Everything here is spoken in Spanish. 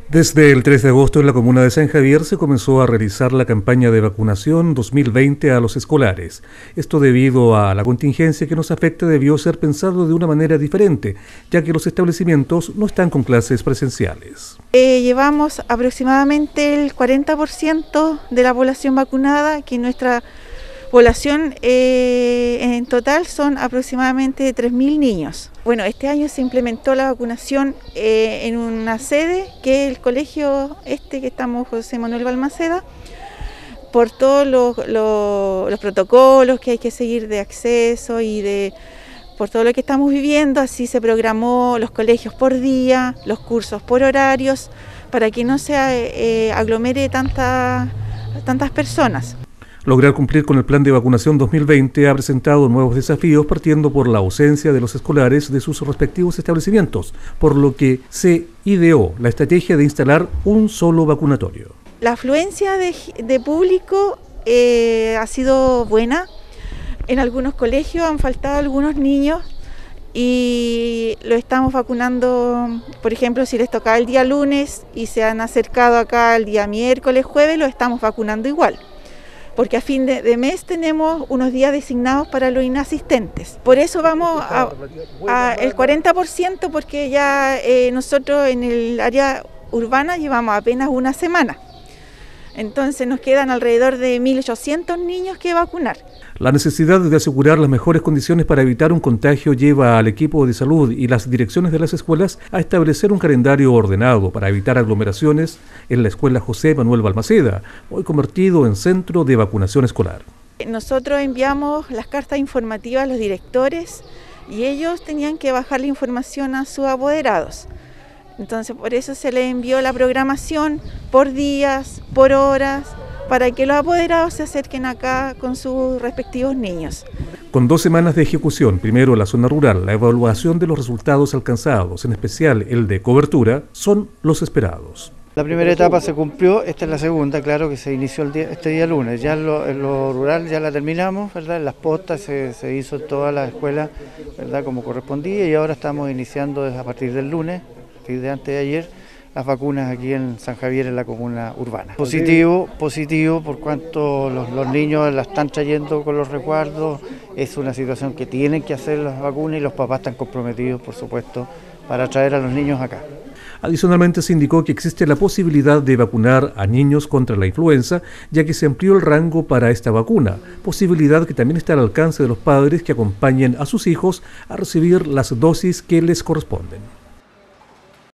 Desde el 3 de agosto en la comuna de San Javier se comenzó a realizar la campaña de vacunación 2020 a los escolares. Esto debido a la contingencia que nos afecta debió ser pensado de una manera diferente, ya que los establecimientos no están con clases presenciales. Llevamos aproximadamente el 40% de la población vacunada, que nuestra población en total son aproximadamente 3.000 niños. Bueno, este año se implementó la vacunación en una sede, que es el colegio que estamos, José Manuel Balmaceda, por todos los protocolos que hay que seguir de acceso y por todo lo que estamos viviendo. Así se programó los colegios por día, los cursos por horarios, para que no se aglomere tantas personas. Lograr cumplir con el plan de vacunación 2020 ha presentado nuevos desafíos, partiendo por la ausencia de los escolares de sus respectivos establecimientos, por lo que se ideó la estrategia de instalar un solo vacunatorio. La afluencia de público ha sido buena. En algunos colegios han faltado algunos niños y lo estamos vacunando. Por ejemplo, si les tocaba el día lunes y se han acercado acá el día miércoles, jueves, lo estamos vacunando igual, porque a fin de mes tenemos unos días designados para los inasistentes. Por eso vamos a el 40%, porque ya nosotros en el área urbana llevamos apenas una semana. Entonces nos quedan alrededor de 1.800 niños que vacunar. La necesidad de asegurar las mejores condiciones para evitar un contagio lleva al equipo de salud y las direcciones de las escuelas a establecer un calendario ordenado para evitar aglomeraciones en la escuela José Manuel Balmaceda, hoy convertido en centro de vacunación escolar. Nosotros enviamos las cartas informativas a los directores y ellos tenían que bajar la información a sus apoderados. Entonces por eso se les envió la programación por días, por horas, para que los apoderados se acerquen acá con sus respectivos niños. Con 2 semanas de ejecución, primero en la zona rural, la evaluación de los resultados alcanzados, en especial el de cobertura, son los esperados. La primera etapa se cumplió, esta es la segunda, claro, que se inició este día lunes. Ya en lo rural ya la terminamos, ¿verdad? En las postas se hizo toda la escuela, ¿verdad?, como correspondía, y ahora estamos iniciando a partir del lunes, de antes de ayer, las vacunas aquí en San Javier, en la comuna urbana. Positivo por cuanto los niños las están trayendo con los resguardos. Es una situación que tienen que hacer las vacunas y los papás están comprometidos, por supuesto, para traer a los niños acá. Adicionalmente se indicó que existe la posibilidad de vacunar a niños contra la influenza, ya que se amplió el rango para esta vacuna, posibilidad que también está al alcance de los padres que acompañen a sus hijos a recibir las dosis que les corresponden.